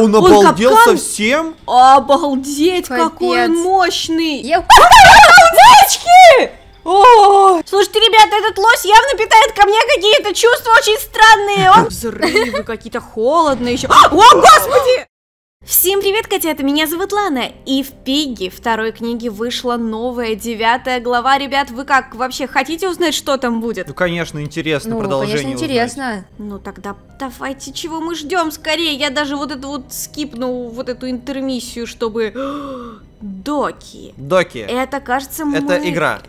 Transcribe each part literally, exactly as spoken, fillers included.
Он обалдел совсем? Обалдеть, какой он мощный! Я... Девочки! О, слушайте, ребята, этот лось явно питает ко мне какие-то чувства очень странные. Он взрывы какие-то, холодно еще. О, господи! Всем привет, котята, меня зовут Лана, и в Пигги второй книге вышла новая девятая глава. Ребят, вы как, вообще хотите узнать, что там будет? Ну, конечно, интересно, ну, продолжение конечно, интересно. Узнать. Ну, тогда давайте, чего мы ждем скорее. Я даже вот это вот скипну, вот эту интермиссию, чтобы... Доки. Доки. Это, кажется, мы... Это игра.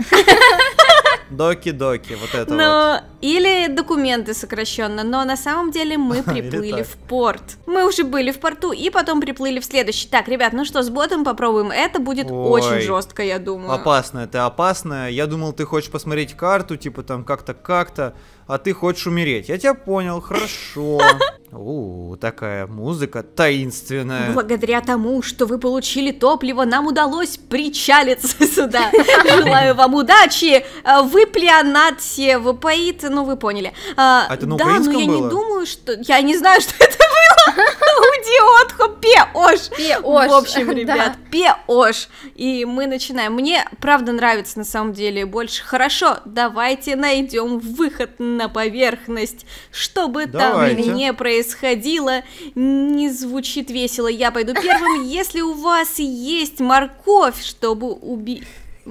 Доки-доки, вот это но... вот. Или документы сокращенно, но на самом деле мы приплыли в порт. Мы уже были в порту и потом приплыли в следующий. Так, ребят, ну что, с ботом попробуем. Это будет Ой. очень жестко, я думаю. Опасно, это опасно. Я думал, ты хочешь посмотреть карту, типа там как-то, как-то, а ты хочешь умереть. Я тебя понял, хорошо. У, такая музыка таинственная. Благодаря тому, что вы получили топливо, нам удалось причалиться сюда. Желаю вам удачи. Вы плеонатсе, вапоит, ну вы поняли. А это на да, но я было? не думаю, что... Я не знаю, что это было. Удиотхо, пеош. Пеош. В общем, ребят, пеош. И мы начинаем. Мне, правда, нравится на самом деле больше. Хорошо, давайте найдем выход на поверхность, чтобы Давайте. там не происходило. Не звучит весело. Я пойду первым. Если у вас есть морковь, чтобы убить...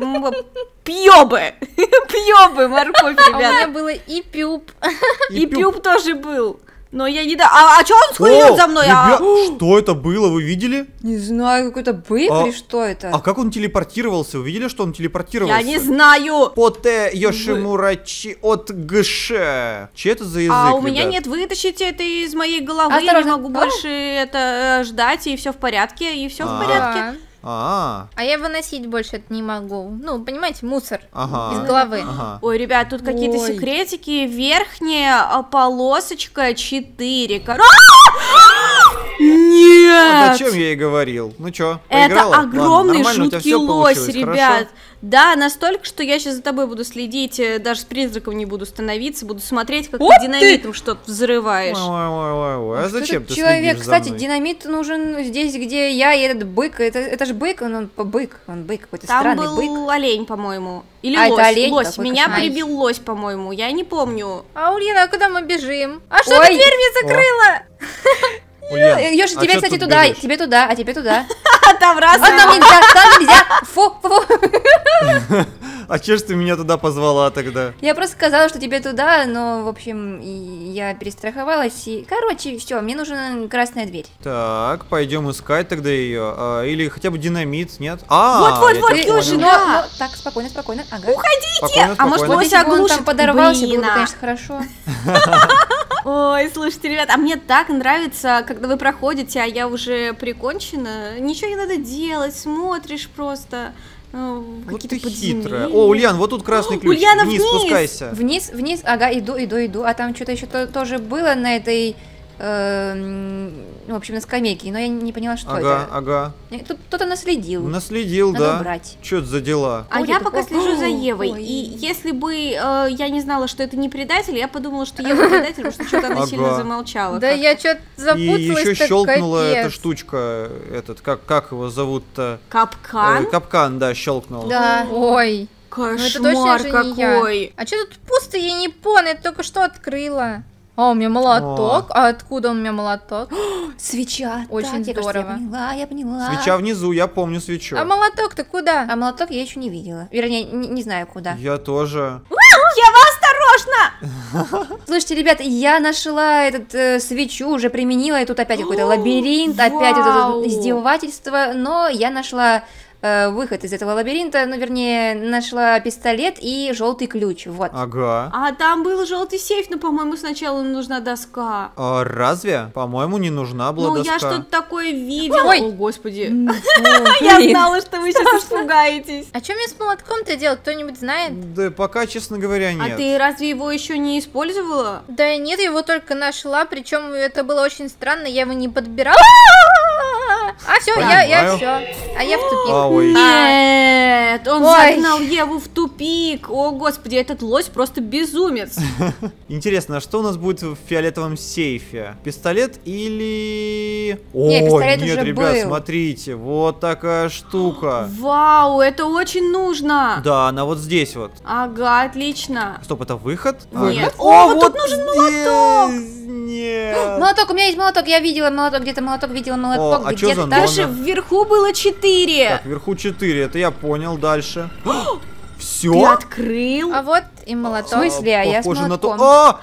Пьёбы! Пьёбы, морковь, ребята. А у меня было и пюб. И пюб тоже был. Но я не да. А, а чё он сходит за мной? Ребят, а... Что это было? Вы видели? Не знаю, какой-то бык а, или что это? А как он телепортировался? Вы видели, что он телепортировался? Я не знаю. Поте Йошимурачи от ГШ. Чей это за язык, А у меня ребят? нет, вытащите это из моей головы. Осторожно. Я не могу А? больше это э, ждать, и все в порядке, и все в А. порядке. А, А я выносить больше это не могу. Ну, понимаете, мусор ага. из головы. Ага. Ой, ребят, тут какие-то Ой. секретики. Верхняя а, полосочка четыре. Кор... Нет! А зачем я ей говорил? Ну чё, Это поиграла? огромный Ладно, у тебя жуткий всё лось, получилось, ребят. хорошо? Да, настолько, что я сейчас за тобой буду следить, э, даже с призраком не буду становиться, буду смотреть, как Вот ты ты! динамитом что-то взрываешь. Ой, ой, ой, ой, а Что зачем этот ты человек, следишь кстати, за мной? динамит нужен здесь, где я и этот бык. Это, это же бык, он, он по бык, он бык какой-то Там странный был бык. олень, по-моему. Или А, это лось. олень лось. какой, Меня кошмар. прибил лось, по-моему. Я не помню. А, Ульяна, а куда мы бежим? А что Ой. ты дверь мне закрыла? Ульян, Ёша, а тебе, чё кстати, тут туда, бежишь? тебе туда, а тебе туда. А там раз. А там нельзя, там нельзя. Фу, фу, фу. А чё ж ты меня туда позвала тогда? Я просто сказала, что тебе туда, но, в общем, и я перестраховалась. И... Короче, все, мне нужна красная дверь. Так, пойдем искать тогда ее. А, или хотя бы динамит, нет? А, Вот-вот, я вот, тебя Ёжи, понял. Но- да. но- Так, спокойно, спокойно. Ага. Спокойно, А может, спокойно. лось Вот если бы он оглушит? там подорвался, было Блин, бы, а. конечно, хорошо. Ой, слушайте, ребят, а мне так нравится, когда вы проходите, а я уже прикончена. Ничего не надо делать, смотришь просто. э, Вот Какие-то ты подземелья. хитрая. О, Ульян, вот тут красный ключ. Ульяна, вниз, вниз! спускайся. Вниз, вниз, ага, иду, иду, иду. А там что-то еще то- тоже было на этой, э, м, в общем, на скамейке, но я не поняла, что Ага, это. ага. Э, Тут кто-то наследил. Наследил, Надо да. убрать. Чё это за дела? А Ой, я это пока плохо. слежу за Евой, Ой. и если бы э, я не знала, что это не предатель, я подумала, что Ева предатель, потому что что-то она Ага. сильно замолчала. Да как-то. я что-то И запуталась, еще так щелкнула эта капец. штучка, этот, как, как его зовут-то? Капкан? Э, капкан, да, щелкнул. Да. Ой. Ну это Кошмар точно же не я. какой! А что тут пусто, я не понял, я только что открыла. А, у меня молоток. А откуда у меня молоток? Свеча. Очень Так, я, кажется, здорово. А. Я поняла, я поняла. Свеча внизу, я помню свечу. А молоток-то куда? А А молоток я еще не видела. Вернее, не, не знаю куда. Я тоже. Осторожно! Слушайте, ребята, я нашла этот э, свечу, уже применила, и тут опять какой-то лабиринт, опять вот это Вау! издевательство, но я нашла э, выход из этого лабиринта, ну, вернее, нашла пистолет и желтый ключ, вот. Ага. А там был желтый сейф, но, по-моему, сначала нужна доска. А, разве? По-моему, не нужна была Ну, доска. я что-то такое видела. Ой. О, господи. Ой, Я блин. знала, что вы сейчас испугаетесь. А что мне с молотком-то делать, кто-нибудь знает? Да пока, честно говоря, нет. А ты разве его еще не использовала? Да нет, я его только нашла, причем это было очень странно, я его не подбирала. А, все, я, я Понимаю. все. А я в тупик. А, ой. Нет, он Ой. загнал Еву в тупик. О, господи, этот лось просто безумец. Интересно, а что у нас будет в фиолетовом сейфе? Пистолет или... Не, О, пистолет нет, уже ребят, был. смотрите, вот такая штука. Вау, это очень нужно. Да, она вот здесь вот. Ага, отлично. Стоп, это выход? Нет. А, О, вот тут нужен молоток. здесь. Нет. Молоток, у меня есть молоток, я видела молоток, где-то молоток, видела молоток, а чё за где-то. номер? Даже вверху было четыре. Так, вверху четыре, это я понял, дальше. Ты Все? открыл? А вот и молоток. В смысле? а я с Похоже на то. молотком. А,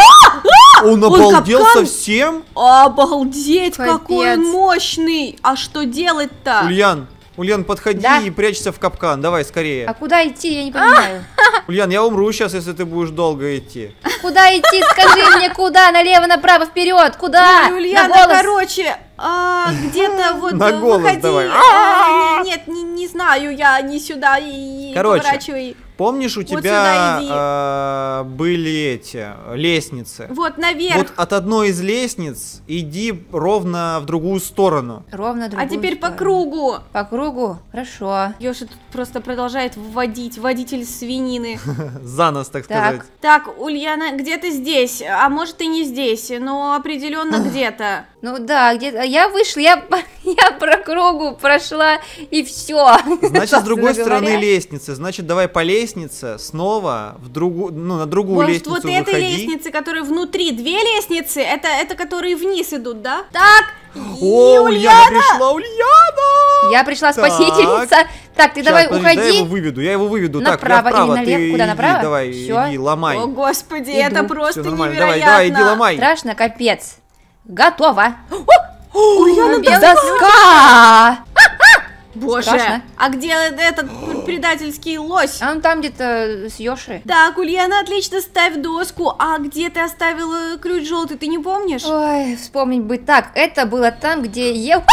а! Он обалдел капкан? совсем? Обалдеть, Капец. какой он мощный. А что делать-то? Ульян, Ульян, подходи Да? и прячься в капкан, давай скорее. А куда идти, я не понимаю. Ульян, я умру сейчас, если ты будешь долго идти. Куда идти, скажи мне, куда? Налево, направо, вперед, куда? Ой, На Ульяна, голос? короче, а, где-то вот На э, голос выходи. давай. А, нет, не, не знаю, я не сюда и Короче, поворачивай. Помнишь, у Вот сюда тебя иди. а, были эти лестницы? Вот наверх. Вот от одной из лестниц иди ровно в другую сторону. Ровно А другую теперь по сторону. кругу. По кругу? Хорошо. Ёша тут просто продолжает вводить, водитель свинины. За нас, так Так. сказать. Так, Ульяна, где-то здесь, а может и не здесь, но определенно где-то. Ну да, где-то я вышла, я, по- я про кругу прошла и все. Значит, с другой стороны лестницы. Значит, давай по лестнице снова в другую, ну, на другую Вот, лестницу вот этой выходи. лестницы, которые внутри, две лестницы, это, это которые вниз идут, да? Так, О, и Ульяна пришла, Ульяна! Я пришла Так. спасительница. Так, ты Щас, давай подожди, дай я его уходи. выведу, я его выведу. Направо так, я вправо, или налево? ты Куда, иди, направо? давай, Всё. иди, ломай. О, господи, Иду. это просто Всё нормально, невероятно. давай, давай, иди, ломай. Страшно, капец. Готово. Ульяна, Белый доска! доска. Боже, Страшно. а где этот предательский лось? А он там где-то с Йоши. Так, Ульяна, отлично, ставь доску. А где ты оставила ключ желтый, ты не помнишь? Ой, вспомнить бы. Так, это было там, где ел...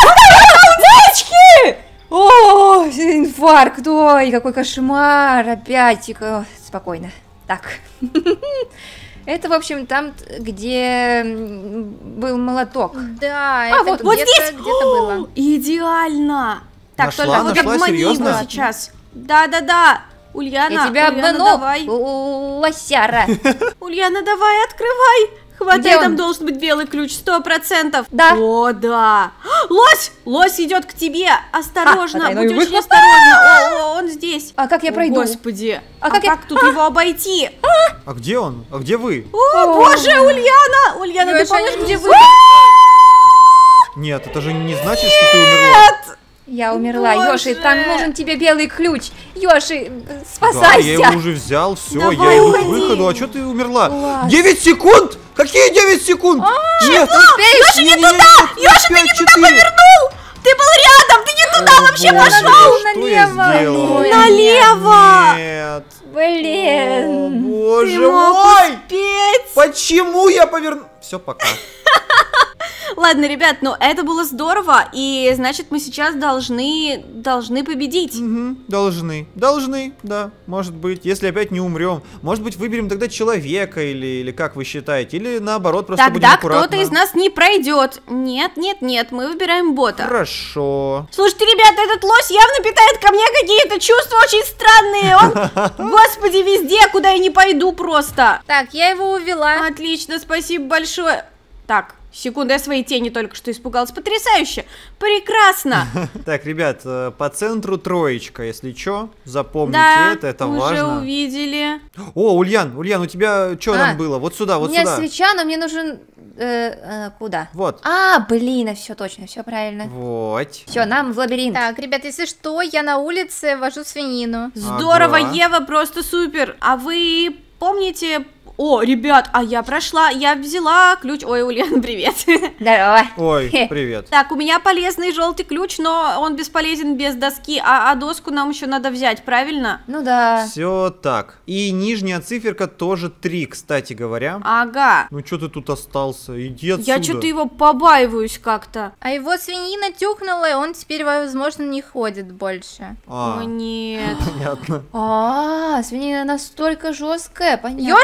Девочки! О, инфаркт, ой, какой кошмар, опять, О, спокойно, так, это, в общем, там, где м, был молоток, А, а, это вот, вот где-то, здесь! где-то было. Идеально! Так, Нашла, только вот нашла, обмани серьезно? его сейчас. Да-да-да. Ульяна, Я тебя Ульяна, обману, давай. л- лосяра, Ульяна, давай, открывай. Хватай, Где там он? должен быть белый ключ, сто процентов. Да. О, да. Лось! Лось идет к тебе. Осторожно, потайной будь очень выход. осторожна. О, о, он здесь. а как я О, пройду? Господи, А а, как я- как тут его обойти? А где он? А где вы? О, О. боже, Ульяна! Ульяна, ты Лёша, помнишь, не где могу. вы? Нет, это же не значит, что ты умерла. Я умерла, Боже. Йоши, там нужен тебе белый ключ, Йоши, Да, спасайся. я его уже взял, все, Давай, я иду уходи. к выходу, а что ты умерла? Класс. девять секунд? Какие девять секунд? Нет, Ёша, не туда! Ёша, ты не туда повернул! Ты был рядом, ты не туда вообще пошел! Что я налево. сделал? Ой, Налево! Нет. О, Блин. Ты боже мог мой! успеть! Почему я повернул? Все, пока. Ладно, ребят, ну это было здорово, и значит мы сейчас должны, должны победить. Мгм, должны. Должны, да, может быть. Если опять не умрем. Может быть, выберем тогда человека, или, или как вы считаете? Или наоборот, просто будем Тогда аккуратно. кто-то из нас не пройдет. Нет, нет, нет, мы выбираем бота. Хорошо. Слушайте, ребята, этот лось явно питает ко мне какие-то чувства очень странные. Он, господи, везде, куда я не пойду просто. Так, я его увела. Отлично, спасибо большое. Так, секунду, я своей тени только что испугалась. Потрясающе, прекрасно. Так, ребят, э, по центру троечка, если чё, запомните Да, это, это уже важно. увидели. О, Ульян, Ульян, у тебя что А, там было? Вот сюда, У вот меня сюда. свеча, но мне нужен... э, э, куда? Вот. А, блин, все точно, все правильно. Вот. Все, нам в лабиринт. А, Так, Так, ребят, если что, я на улице вожу свинину. Здорово, Ага. Ева, просто супер. А вы помните... О, ребят, а я прошла, я взяла ключ. Ой, Ульяна, привет. здорово. Ой, Хе. привет. Так, у меня полезный желтый ключ, но он бесполезен без доски, а, а доску нам еще надо взять, правильно? Ну да. Все так. И нижняя циферка тоже три, кстати говоря. Ага. Ну что ты тут остался? Иди отсюда. Я что-то его побаиваюсь как-то. А его свинина тюкнула, и он теперь, возможно, не ходит больше. А, О, нет. понятно. А, свинина настолько жесткая, понятно. Ёша, А,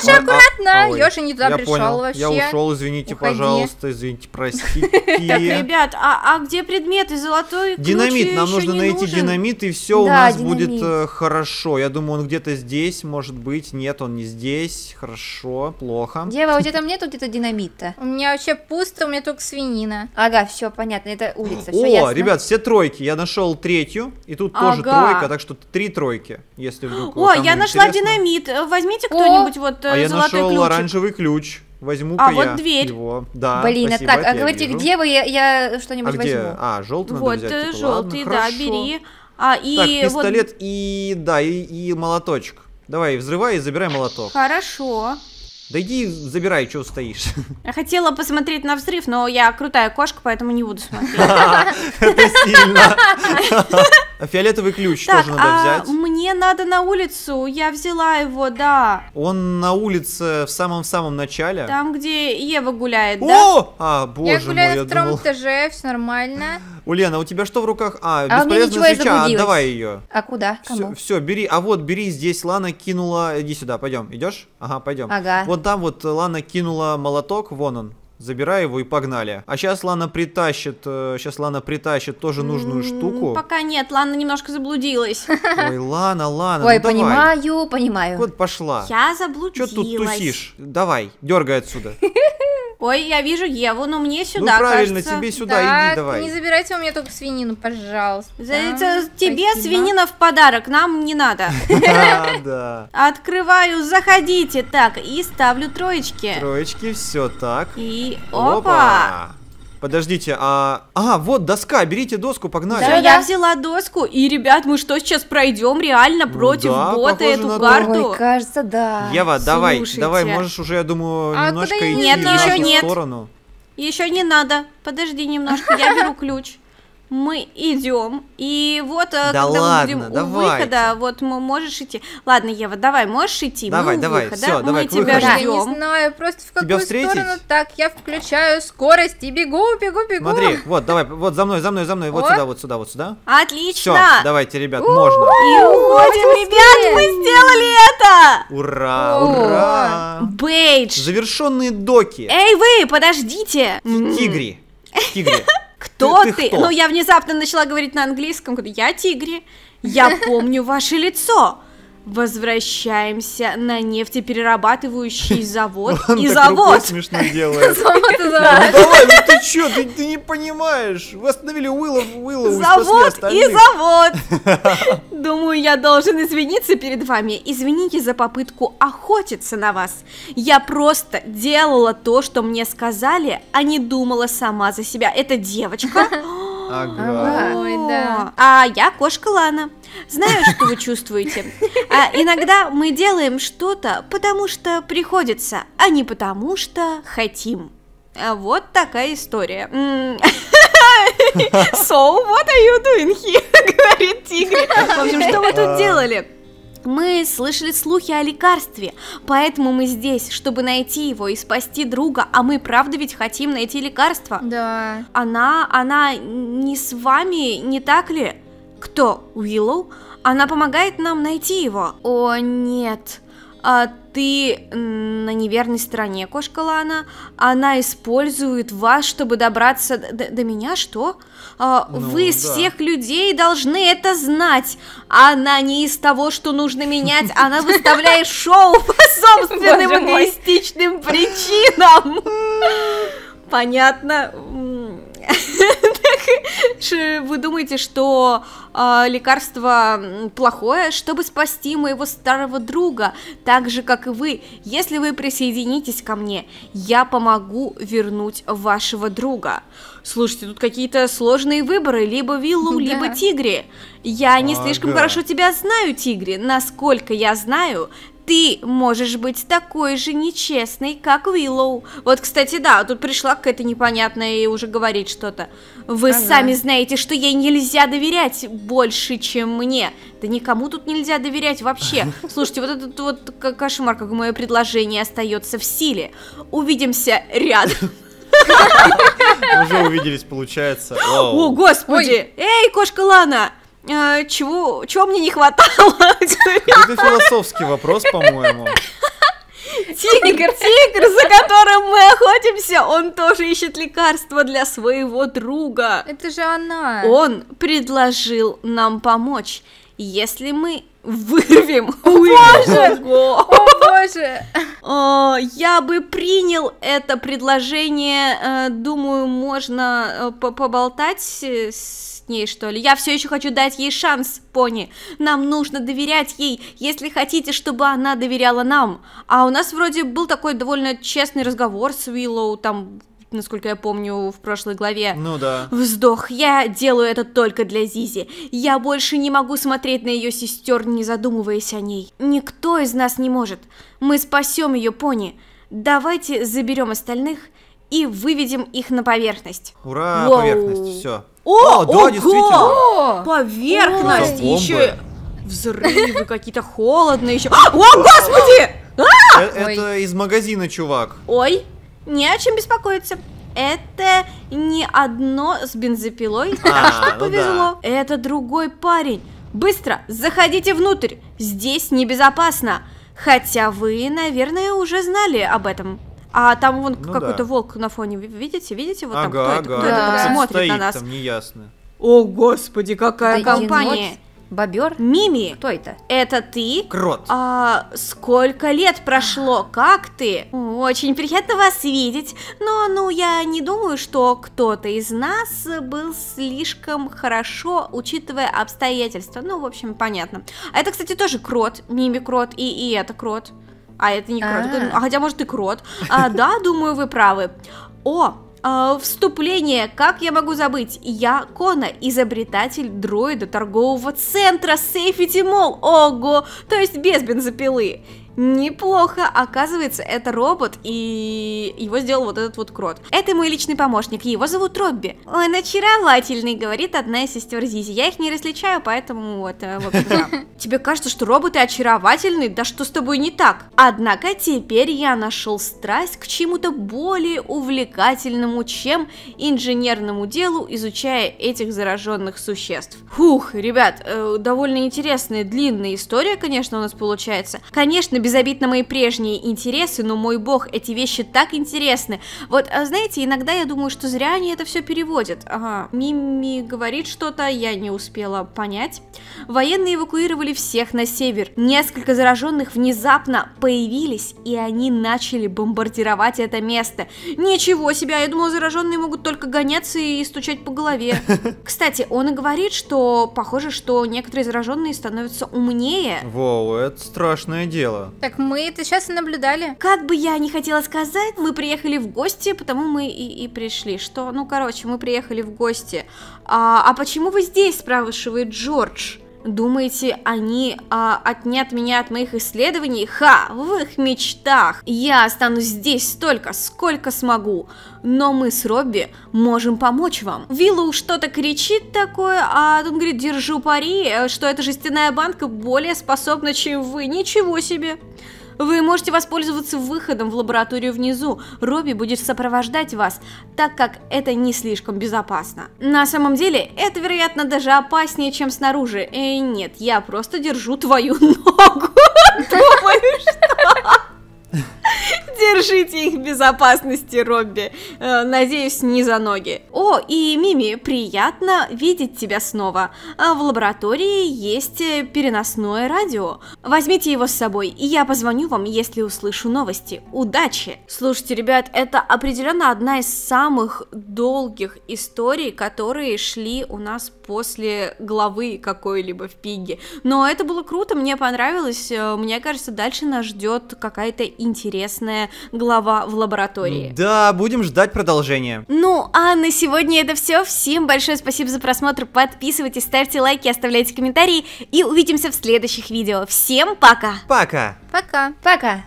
Понятно, Ой, Ёша не туда я пришел понял. вообще. Я ушел, извините, Уходи. пожалуйста, извините, простите. Так, ребят, а, а где предметы? Золотой ключ Динамит, нам ещё нужно не найти нужен. динамит, и все у Да, нас динамит. будет э, хорошо. Я думаю, он где-то здесь, может быть. Нет, он не здесь. Хорошо, плохо. Дева, у тебя там нету где-то динамита? У меня вообще пусто, у меня только свинина. Ага, все понятно, это улица, все О, ясно. ребят, все тройки. Я нашел третью, и тут тоже Ага. тройка, так что три тройки, если вдруг. О, кому я нашла интересно. динамит. Возьмите кто-нибудь вот э, А я золотой нашел ключик. оранжевый ключ. Возьму-ка А, я вот дверь. его. Да, Блин, а спасибо, так, это а я говорите, вижу. где вы, я, я А что-нибудь где? возьму. А, желтый надо Вот, взять. э, типа, желтый, ладно, да, хорошо. бери. А, и Так, вот... пистолет и, да, и, и молоточек. Давай, взрывай и забирай молоток. Хорошо. Да иди, забирай, что стоишь. Я хотела посмотреть на взрыв, но я крутая кошка, поэтому не буду смотреть. Это сильно. А фиолетовый ключ Так, тоже надо а взять. мне надо на улицу, я взяла его, да. Он на улице в самом-самом начале. Там, где Ева гуляет, да? О! А, Я боже мой, гуляю я на втором думал... этаже, все нормально. Ульяна, у тебя что в руках? А, А у меня бесполезная ничего, я свеча, заблудилась. отдавай ее. А куда? Все, Кому? все, бери. А вот, бери здесь, Лана кинула. Иди сюда, пойдем. Идешь? Ага, пойдем. Ага. Вот там вот Лана кинула молоток, вон он. Забирай его и погнали. А сейчас Лана притащит, сейчас Лана притащит тоже нужную М, штуку. Пока нет, Лана немножко заблудилась. Ой, Лана, Лана, Ой, ну давай. понимаю, понимаю. Вот пошла. Я Че заблудилась. тут тусишь? Давай, дергай отсюда. Ой, я вижу Еву, но мне Ну сюда, правильно, кажется. тебе сюда, Так, иди давай. не забирайте у меня только свинину, пожалуйста. За это тебе Спасибо. свинина в подарок, нам не надо. Да, да. Открываю, заходите. Так, и ставлю троечки. Троечки, все так. И опа! Подождите, а... А, вот доска, берите доску, погнали. Да, я взяла доску. И, ребят, мы что, сейчас пройдем реально против да, бота похоже эту на то. карту? Ой, кажется, да. Ева, давай, Слушайте. давай, можешь уже, я думаю, А немножко куда я- идти Нет, в еще нашу нет. сторону. Еще не надо. Подожди немножко, я беру ключ. Мы идем, и вот, э, Да когда мы ладно, будем у давайте. выхода, вот м- можешь идти. Ладно, Ева, давай, можешь идти? Давай, мы у давай, выхода, всё, мы давай, к тебя выходу. Я не ждем. знаю, просто в Тебя какую встретить? сторону. Так, я включаю скорость и бегу, бегу, бегу. Смотри, вот, давай, вот за мной, за мной, за мной, вот О. сюда, вот сюда, вот сюда. Отлично! Все, давайте, ребят, можно. И уходим, ребят, мы сделали это! Ура, О. ура. Бейдж! Завершенные доки. Эй вы, подождите! Тигри. Тигри. Кто ты ты? кто? Ну, я внезапно начала говорить на английском. Говорю, я Тигри. Я помню ваше лицо. Возвращаемся на нефтеперерабатывающий завод Он и так рукой завод. смешно делает. Завод и Ну завод. давай, ну ты чё, ты, ты не понимаешь. Вы остановили Уилла, Уилла спасли Завод и остальных. завод. Думаю, я должен извиниться перед вами. Извините за попытку охотиться на вас. Я просто делала то, что мне сказали, а не думала сама за себя. Это девочка. Ага. Ой, да. А я кошка Лана. Знаю, что вы чувствуете. А иногда мы делаем что-то, потому что приходится, а не потому что хотим. А вот такая история. М. So, what are you doing here? Говорит Тигри. В общем, что вы тут делали? Мы слышали слухи о лекарстве, поэтому мы здесь, чтобы найти его и спасти друга, а мы правда ведь хотим найти лекарство. Да. Она, она не с вами, не так ли? Кто? Уиллоу? Она помогает нам найти его. О, нет. А ты м, на неверной стороне, кошка Лана. Она использует вас, чтобы добраться до, до меня, что? А, Ну, вы из да. всех людей должны это знать. Она не из того, что нужно менять. Она выставляет шоу по собственным Боже мой. эгоистичным причинам. Понятно. Ш- Вы думаете, что а, лекарство м, плохое, чтобы спасти моего старого друга, так же, как и вы. Если вы присоединитесь ко мне, я помогу вернуть вашего друга. Слушайте, тут какие-то сложные выборы, либо Виллу, Да. либо Тигри. Я не слишком Ага. хорошо тебя знаю, Тигри. Насколько я знаю, ты можешь быть такой же нечестной, как Уиллоу. Вот, кстати, да, тут пришла какая-то непонятная и уже говорит что-то. Вы Ага. сами знаете, что ей нельзя доверять больше, чем мне. Да никому тут нельзя доверять вообще. Слушайте, вот этот вот к- кошмар, как мое предложение остается в силе. Увидимся рядом. Уже увиделись, получается. О, Вау. господи! Эй, кошка Лана! А, чего, чего мне не хватало? Это философский вопрос, по-моему. Тигр, тигр, за которым мы охотимся, он тоже ищет лекарства для своего друга. Это же она. Он предложил нам помочь, если мы вырвем. Боже! О боже! О, я бы принял это предложение. э, Думаю, можно э, по- поболтать э, с ней, что ли. Я все еще хочу дать ей шанс, пони. Нам нужно доверять ей, если хотите, чтобы она доверяла нам. А у нас вроде был такой довольно честный разговор с Уиллоу, там, насколько я помню, в прошлой главе. Ну да. Вздох, я делаю это только для Зизи. Я больше не могу смотреть на ее сестер, не задумываясь о ней. Никто из нас не может. Мы спасем ее, пони. Давайте заберем остальных и выведем их на поверхность. Ура, Воу. поверхность, все. О, да, ого! действительно. О, Поверхность! Ой. Еще Бомбы. взрывы какие-то холодные еще. О, господи! Э, Ой. Это из магазина, чувак. Ой, не о чем беспокоиться. Это не одно с бензопилой, так А, что ну повезло. Это другой парень. Быстро, заходите внутрь. Здесь небезопасно. Хотя вы, наверное, уже знали об этом. А там вон Ну какой-то да. волк на фоне. Вы видите? Видите? Вот там кто Ага, это? ага. Кто это Да. так смотрит Стоит на нас? там, неясно. О, господи, какая это компания. енот, бобер. Мими, Кто это? это ты? Крот. А сколько лет прошло? Как ты? Очень приятно вас видеть. Но, ну, я не думаю, что кто-то из нас был слишком хорошо, учитывая обстоятельства. Ну, в общем, понятно. А это, кстати, тоже крот. Мими крот и, и это крот. А это не крот. А. А, хотя, может, и крот. А, да, думаю, вы правы. О, а, вступление, как я могу забыть? Я Кона, изобретатель дроида торгового центра Safety Mall. Ого, то есть без бензопилы. Неплохо, оказывается, это робот, и его сделал вот этот вот крот. Это мой личный помощник, его зовут Робби. Он очаровательный, говорит одна из сестер Зизи. Я их не различаю, поэтому вот, э, в общем, да. Тебе кажется, что роботы очаровательны? Да что с тобой не так? Однако теперь я нашел страсть к чему-то более увлекательному, чем инженерному делу, изучая этих зараженных существ. Фух, ребят, э, довольно интересная, длинная история, конечно, у нас получается. Конечно, без обид на мои прежние интересы, но, мой бог, эти вещи так интересны. Вот, а знаете, иногда я думаю, что зря они это все переводят. Ага, Мими говорит что-то, я не успела понять. Военные эвакуировали всех на север. Несколько зараженных внезапно появились, и они начали бомбардировать это место. Ничего себе, я думала, зараженные могут только гоняться и стучать по голове. Кстати, он и говорит, что похоже, что некоторые зараженные становятся умнее. Воу, это страшное дело. Так мы это сейчас и наблюдали. Как бы я ни хотела сказать, мы приехали в гости, потому мы и, и пришли. Что, ну, короче, мы приехали в гости. А, а почему вы здесь, спрашивает Джордж? Думаете, они а, отнят меня от моих исследований? Ха, в их мечтах. Я останусь здесь столько, сколько смогу. Но мы с Робби можем помочь вам. Виллоу что-то кричит такое, а он говорит, держу пари, что эта жестяная банка более способна, чем вы. Ничего себе. Вы можете воспользоваться выходом в лабораторию внизу. Робби будет сопровождать вас, так как это не слишком безопасно. На самом деле, это, вероятно, даже опаснее, чем снаружи. Э, нет, я просто держу твою ногу. Думаю, что... Держите их в безопасности, Робби. Э, надеюсь, не за ноги. О, и Мими, приятно видеть тебя снова. А в лаборатории есть переносное радио. Возьмите его с собой, и я позвоню вам, если услышу новости. Удачи! Слушайте, ребят, это определенно одна из самых долгих историй, которые шли у нас после главы какой-либо в Пигги. Но это было круто, мне понравилось. Мне кажется, дальше нас ждет какая-то интересная глава в лаборатории. Да, будем ждать продолжения. Ну, а на сегодня это все. Всем большое спасибо за просмотр. Подписывайтесь, ставьте лайки, оставляйте комментарии. И увидимся в следующих видео. Всем пока! Пока! Пока. Пока.